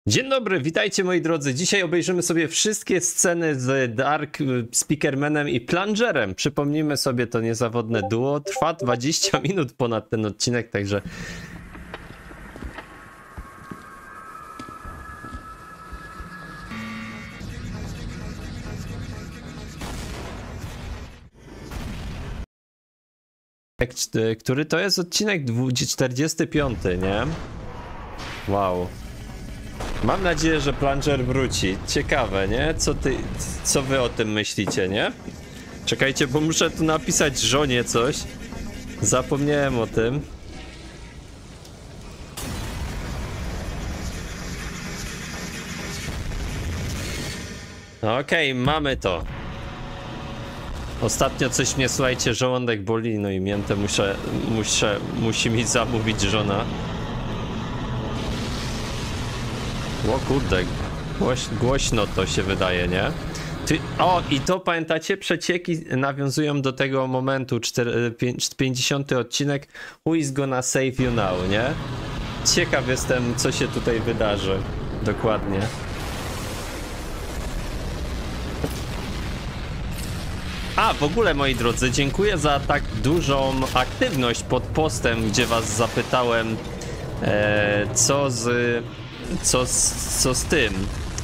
Dzień dobry, witajcie moi drodzy. Dzisiaj obejrzymy sobie wszystkie sceny z Dark Speakermanem i Plungerem. Przypomnijmy sobie to niezawodne duo. Trwa 20 minut ponad ten odcinek, także... Który to jest odcinek 45, nie? Wow. Mam nadzieję, że Plunger wróci. Ciekawe, nie? Co wy o tym myślicie, nie? Czekajcie, bo muszę tu napisać żonie coś. Zapomniałem o tym. Okej, mamy to. Ostatnio coś mnie, słuchajcie, żołądek boli, no i miętę musi mi zamówić żona. O kurde, głośno to się wydaje, nie? O, i to pamiętacie? Przecieki nawiązują do tego momentu, 50 odcinek Who is gonna save you now, nie? Ciekaw jestem, co się tutaj wydarzy. Dokładnie. A, w ogóle, moi drodzy, dziękuję za tak dużą aktywność pod postem, gdzie was zapytałem, co z tym,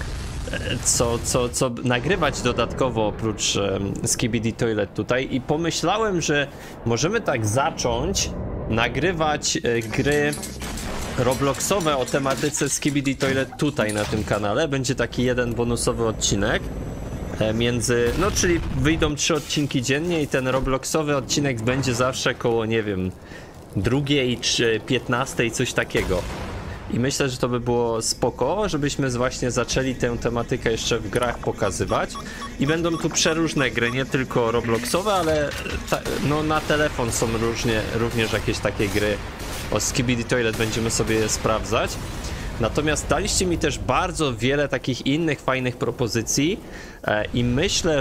co nagrywać dodatkowo oprócz Skibidi Toilet tutaj, i pomyślałem, że możemy tak zacząć nagrywać gry robloxowe o tematyce Skibidi Toilet tutaj na tym kanale. Będzie taki jeden bonusowy odcinek no czyli wyjdą 3 odcinki dziennie i ten robloxowy odcinek będzie zawsze koło, nie wiem, 2 czy 15, coś takiego. I myślę, że to by było spoko, żebyśmy właśnie zaczęli tę tematykę jeszcze w grach pokazywać. I będą tu przeróżne gry, nie tylko robloxowe, ale no na telefon są również jakieś takie gry o Skibidi Toilet, będziemy sobie je sprawdzać. Natomiast daliście mi też bardzo wiele takich innych fajnych propozycji i myślę,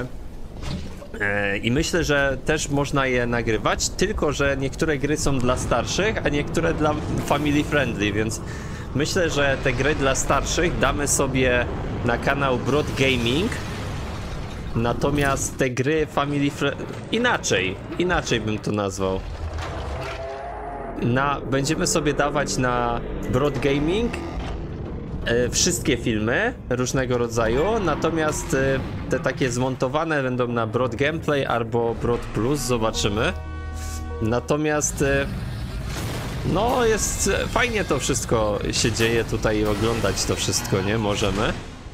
że też można je nagrywać, tylko że niektóre gry są dla starszych, a niektóre dla family friendly, więc myślę, że te gry dla starszych damy sobie na kanał Broad Gaming, natomiast te gry family friendly... Inaczej bym to nazwał. Będziemy sobie dawać na Broad Gaming wszystkie filmy różnego rodzaju, natomiast te takie zmontowane będą na Broad Gameplay albo Broad Plus, zobaczymy. Natomiast no jest fajnie, to wszystko się dzieje tutaj i oglądać to wszystko, nie? Możemy.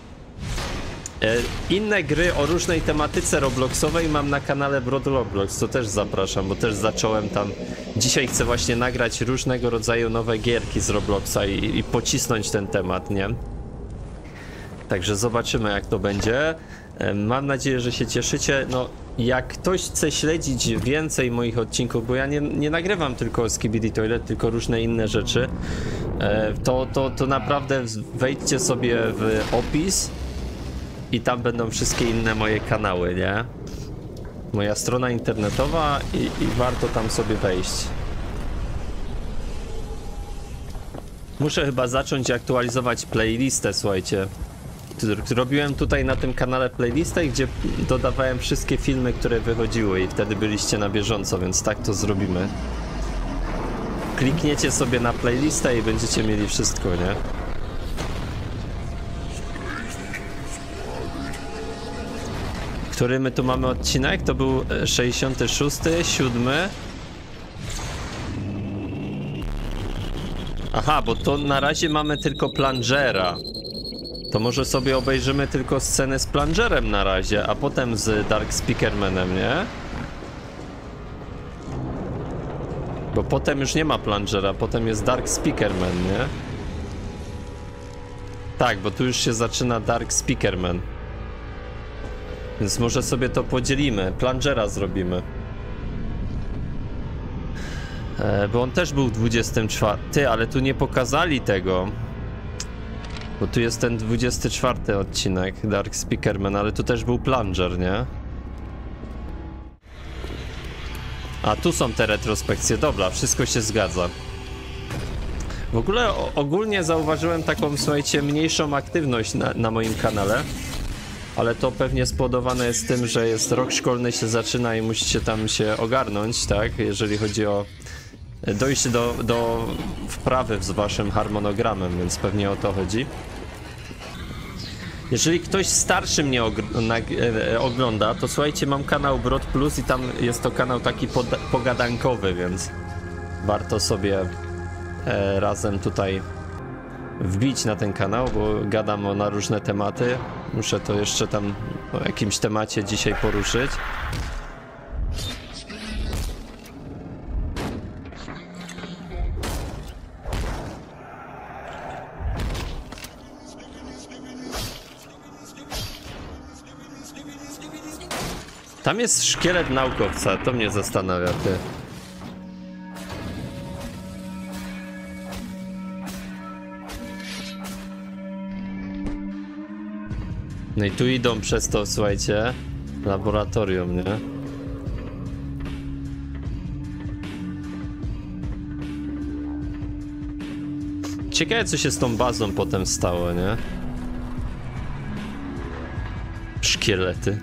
Inne gry o różnej tematyce robloxowej mam na kanale Broad Roblox, to też zapraszam, bo też zacząłem tam. Dzisiaj chcę właśnie nagrać różnego rodzaju nowe gierki z Robloxa i pocisnąć ten temat, nie? Także zobaczymy, jak to będzie. Mam nadzieję, że się cieszycie. No, jak ktoś chce śledzić więcej moich odcinków, bo ja nie nagrywam tylko Skibidi Toilet, tylko różne inne rzeczy, to naprawdę wejdźcie sobie w opis i tam będą wszystkie inne moje kanały, nie? Moja strona internetowa i warto tam sobie wejść. Muszę chyba zacząć aktualizować playlistę, słuchajcie. Robiłem tutaj na tym kanale playlistę, gdzie dodawałem wszystkie filmy, które wychodziły i wtedy byliście na bieżąco, więc tak to zrobimy. Klikniecie sobie na playlistę i będziecie mieli wszystko, nie? Który my tu mamy odcinek? To był 66, 7. Aha, bo to na razie mamy tylko Plungera. To może sobie obejrzymy tylko scenę z Plungerem na razie, a potem z Dark Speakermanem, nie? Bo potem już nie ma Plungera, potem jest Dark Speakerman, nie? Tak, bo tu już się zaczyna Dark Speakerman. Więc może sobie to podzielimy. Plungera zrobimy. Bo on też był 24. Ty, ale tu nie pokazali tego. Bo tu jest ten 24 odcinek Dark Speakerman, ale tu też był Plunger, nie? A tu są te retrospekcje. Dobra, wszystko się zgadza. W ogóle ogólnie zauważyłem taką, słuchajcie, mniejszą aktywność na moim kanale. Ale to pewnie spowodowane jest tym, że jest rok szkolny, się zaczyna i musicie tam się ogarnąć, tak? Jeżeli chodzi o dojście do wprawy z waszym harmonogramem, więc pewnie o to chodzi. Jeżeli ktoś starszy mnie ogląda, to słuchajcie, mam kanał Brod Plus i tam jest to kanał taki pogadankowy, więc warto sobie razem tutaj wbić na ten kanał, bo gadam na różne tematy. Muszę to jeszcze tam o jakimś temacie dzisiaj poruszyć. Tam jest szkielet naukowca, to mnie zastanawia, ty. No i tu idą przez to, słuchajcie, laboratorium, nie? Ciekawe, co się z tą bazą potem stało, nie? Szkielety.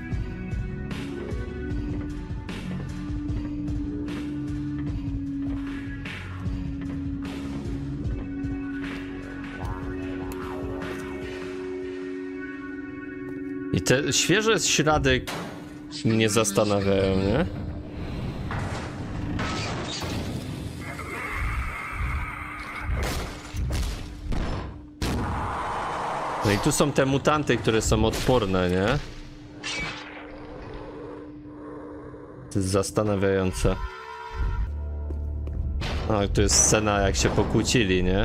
I te świeże ślady mnie zastanawiają, nie? No i tu są te mutanty, które są odporne, nie? To jest zastanawiające. A, tu jest scena, jak się pokłócili, nie?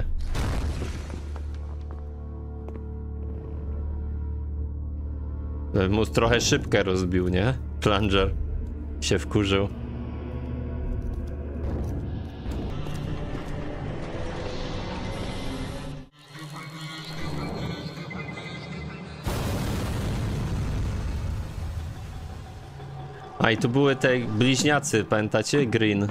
Mu trochę szybkę rozbił, nie? Plunger się wkurzył. A i tu były te bliźniacy, pamiętacie? Green.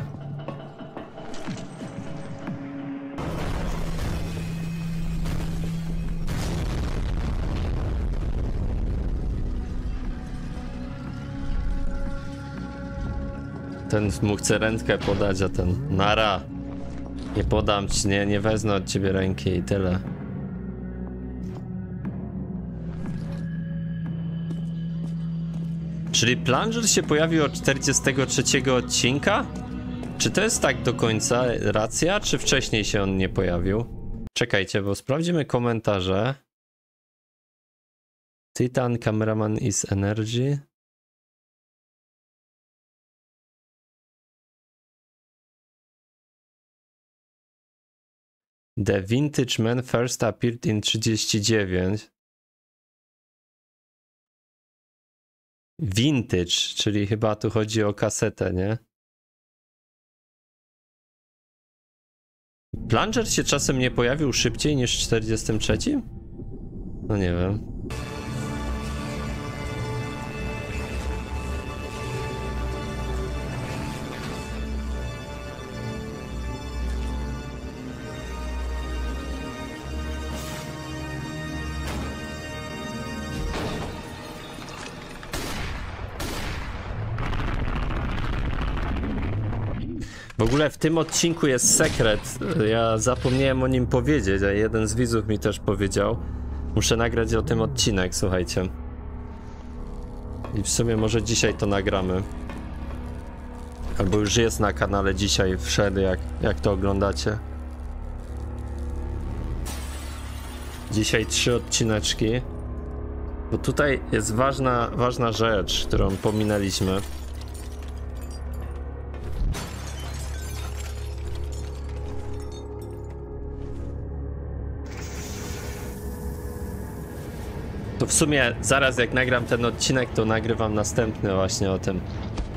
Ten mu chce rękę podać, a ten nara. Nie podam ci, nie wezmę od ciebie ręki i tyle. Czyli Plunger się pojawił od 43 odcinka? Czy to jest tak do końca racja, czy wcześniej się on nie pojawił? Czekajcie, bo sprawdzimy komentarze. Titan cameraman is energy. The Vintage Man first appeared in 39. Vintage, czyli chyba tu chodzi o kasetę, nie? Plunger się czasem nie pojawił szybciej niż w 43? No nie wiem. W ogóle w tym odcinku jest sekret, ja zapomniałem o nim powiedzieć, a jeden z widzów mi też powiedział. Muszę nagrać o tym odcinek, słuchajcie. I w sumie może dzisiaj to nagramy. Albo już jest na kanale dzisiaj, wszedł jak to oglądacie. Dzisiaj 3 odcineczki. Bo tutaj jest ważna rzecz, którą pominęliśmy. To w sumie zaraz jak nagram ten odcinek, to nagrywam następny właśnie o tym.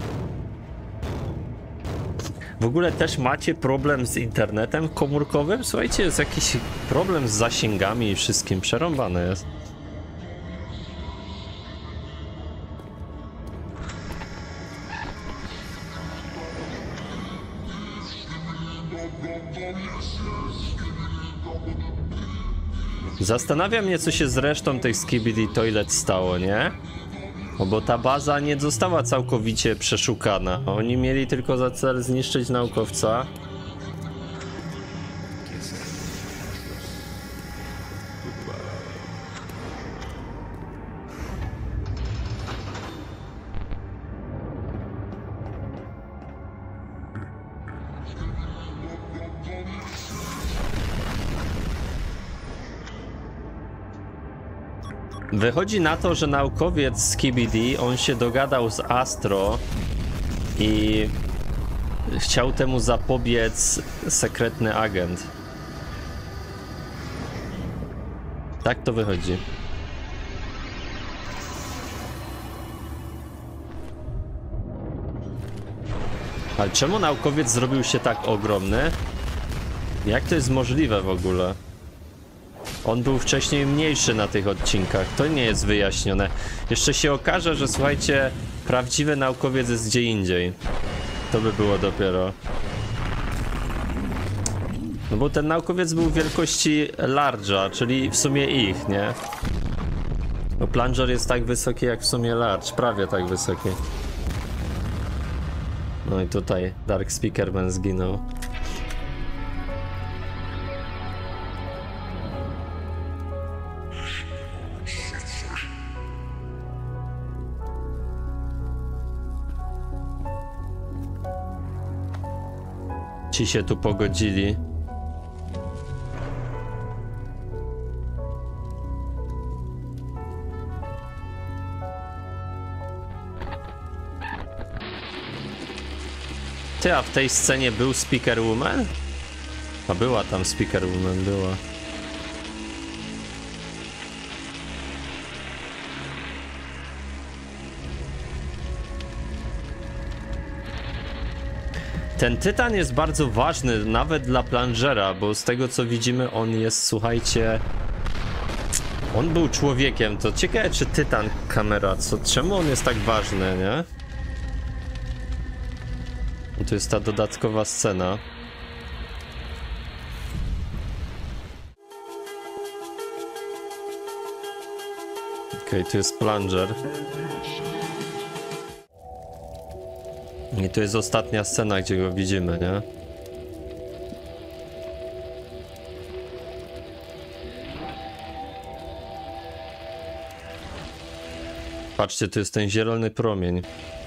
W ogóle też macie problem z internetem komórkowym? Słuchajcie, jest jakiś problem z zasięgami i wszystkim, przerąbane jest. Zastanawia mnie, co się z resztą tych Skibidi Toilet stało, nie? No bo ta baza nie została całkowicie przeszukana. Oni mieli tylko za cel zniszczyć naukowca. Wychodzi na to, że naukowiec Skibidi, on się dogadał z Astro i chciał temu zapobiec sekretny agent. Tak to wychodzi. Ale czemu naukowiec zrobił się tak ogromny? Jak to jest możliwe w ogóle? On był wcześniej mniejszy na tych odcinkach. To nie jest wyjaśnione. Jeszcze się okaże, że słuchajcie, prawdziwy naukowiec jest gdzie indziej. To by było dopiero. No bo ten naukowiec był wielkości Large'a, czyli w sumie ich, nie? No Plunger jest tak wysoki jak w sumie Large, prawie tak wysoki. No i tutaj Dark Speakerman zginął. Ci się tu pogodzili. Ty, a w tej scenie był Speaker Woman? A była tam Speaker Woman, była. Ten tytan jest bardzo ważny, nawet dla Plungera, bo z tego co widzimy, on jest, słuchajcie... On był człowiekiem, to ciekawe czy tytan kamera, czemu on jest tak ważny, nie? I tu jest ta dodatkowa scena. Okej, tu jest Plunger. I to jest ostatnia scena, gdzie go widzimy, nie? Patrzcie, tu jest ten zielony promień.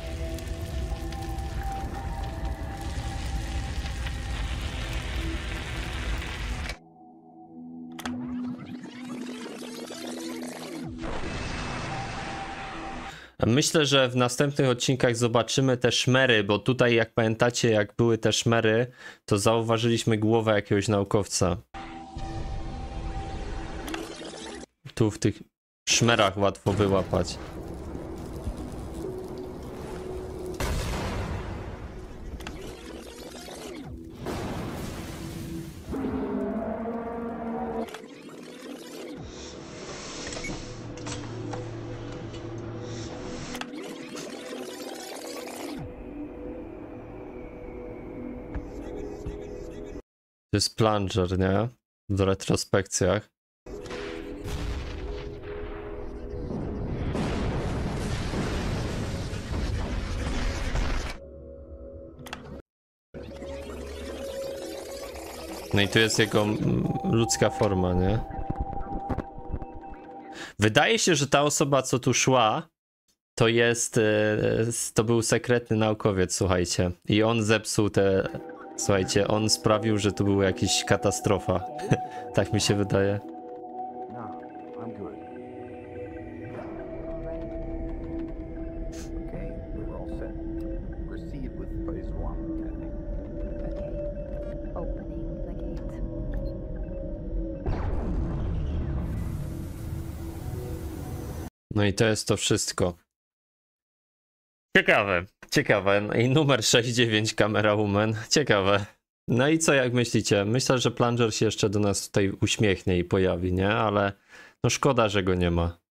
Myślę, że w następnych odcinkach zobaczymy te szmery, bo tutaj, jak pamiętacie, jak były te szmery, to zauważyliśmy głowę jakiegoś naukowca. Tu w tych szmerach łatwo wyłapać. To jest Plunger, nie? W retrospekcjach. No i tu jest jego ludzka forma, nie? Wydaje się, że ta osoba, co tu szła, to jest... to był sekretny naukowiec, słuchajcie. I on zepsuł te... Słuchajcie, on sprawił, że to była jakaś katastrofa. Tak mi się wydaje. No i to jest to wszystko. Ciekawe, ciekawe. No i numer 69 Camera Woman. Ciekawe. No i co, jak myślicie? Myślę, że Plunger się jeszcze do nas tutaj uśmiechnie i pojawi, nie? Ale no szkoda, że go nie ma.